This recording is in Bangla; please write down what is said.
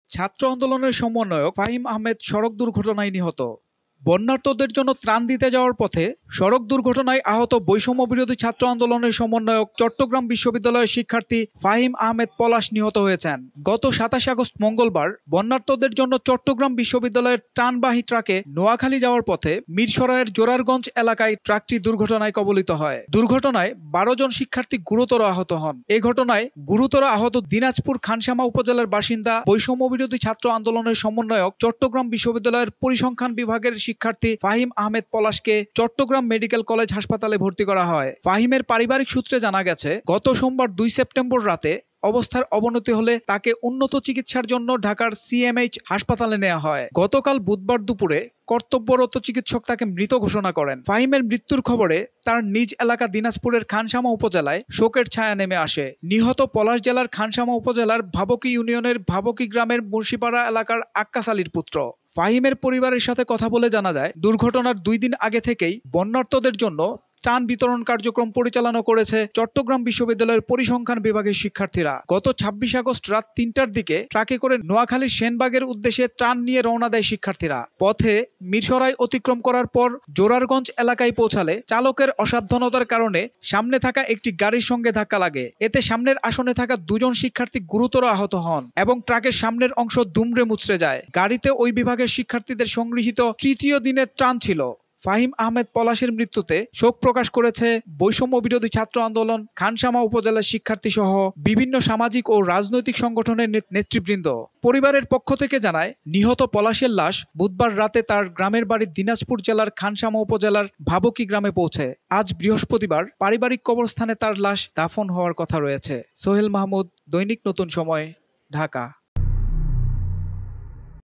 ছাত্র আন্দোলনের সমন্বয়ক ফাহিম আহমেদ সড়ক দুর্ঘটনায় নিহত। বন্যার্তদের জন্য ত্রাণ দিতে যাওয়ার পথে সড়ক দুর্ঘটনায় আহত বৈষম্য বিরোধী ছাত্র আন্দোলনের সমন্বয়ক চট্টগ্রাম বিশ্ববিদ্যালয়ের শিক্ষার্থী ফাহিম আহমেদ পলাশ নিহত হয়েছেন। গত ২৭ আগস্ট মঙ্গলবার বন্যার্তদের জন্য চট্টগ্রাম বিশ্ববিদ্যালয়ের ত্রাণবাহী ট্রাকে নোয়াখালী যাওয়ার পথে মিরসরাইয়ের জোরারগঞ্জ এলাকায় ট্রাকটি দুর্ঘটনায় কবলিত হয়। দুর্ঘটনায় ১২ জন শিক্ষার্থী গুরুতর আহত হন। এ ঘটনায় গুরুতর আহত দিনাজপুর খানসামা উপজেলার বাসিন্দা বৈষম্য বিরোধী ছাত্র আন্দোলনের সমন্বয়ক চট্টগ্রাম বিশ্ববিদ্যালয়ের পরিসংখ্যান বিভাগের শিক্ষার্থী ফাহিম আহমেদ পলাশকে চট্টগ্রাম মেডিকেল কলেজ হাসপাতালে ভর্তি করা হয়। ফাহিমের পারিবারিক সূত্রে জানা গেছে, গত সোমবার ২ সেপ্টেম্বর রাতে অবস্থার অবনতি হলে তাকে উন্নত চিকিৎসার জন্য ঢাকার সিএমএইচ হাসপাতালে নেওয়া হয়। গতকাল বুধবার দুপুরে কর্তব্যরত চিকিৎসক তাকে মৃত ঘোষণা করেন। ফাহিমের মৃত্যুর খবরে তার নিজ এলাকা দিনাজপুরের খানসামা উপজেলায় শোকের ছায়া নেমে আসে। নিহত পলাশ জেলার খানসামা উপজেলার ভাবকি ইউনিয়নের ভাবকি গ্রামের মুন্সিপাড়া এলাকার আক্কাস আলীর পুত্র। ফাহিমের পরিবারের সাথে কথা বলে জানা যায়, দুর্ঘটনার ২ দিন আগে থেকেই বন্যার্তদের জন্য ত্রাণ বিতরণ কার্যক্রম পরিচালনা করেছে চট্টগ্রাম বিশ্ববিদ্যালয়ের পরিসংখ্যান বিভাগের শিক্ষার্থীরা। গত ২৬ আগস্ট রাত ৩টার দিকে ট্রাকে করে নোয়াখালীর সেনবাগের উদ্দেশ্যে ত্রাণ নিয়ে রওনা দেয় শিক্ষার্থীরা। পথে মিরসরাই অতিক্রম করার পর জোরারগঞ্জ এলাকায় পৌঁছালে চালকের অসাবধানতার কারণে সামনে থাকা একটি গাড়ির সঙ্গে ধাক্কা লাগে। এতে সামনের আসনে থাকা ২ জন শিক্ষার্থী গুরুতর আহত হন এবং ট্রাকের সামনের অংশ দুমড়ে মুচড়ে যায়। গাড়িতে ওই বিভাগের শিক্ষার্থীদের সংগৃহীত তৃতীয় দিনের ত্রাণ ছিল। ফাহিম আহমেদ পলাশের মৃত্যুতে শোক প্রকাশ করেছে বৈষম্য বিরোধী ছাত্র আন্দোলন, খানসামা উপজেলার শিক্ষার্থী সহ বিভিন্ন সামাজিক ও রাজনৈতিক সংগঠনের নেতৃবৃন্দ। পরিবারের পক্ষ থেকে জানায়, নিহত পলাশের লাশ বুধবার রাতে তার গ্রামের বাড়ি দিনাজপুর জেলার খানসামা উপজেলার ভাবকি গ্রামে পৌঁছে। আজ বৃহস্পতিবার পারিবারিক কবরস্থানে তার লাশ দাফন হওয়ার কথা রয়েছে। সোহেল মাহমুদ, দৈনিক নতুন সময়, ঢাকা।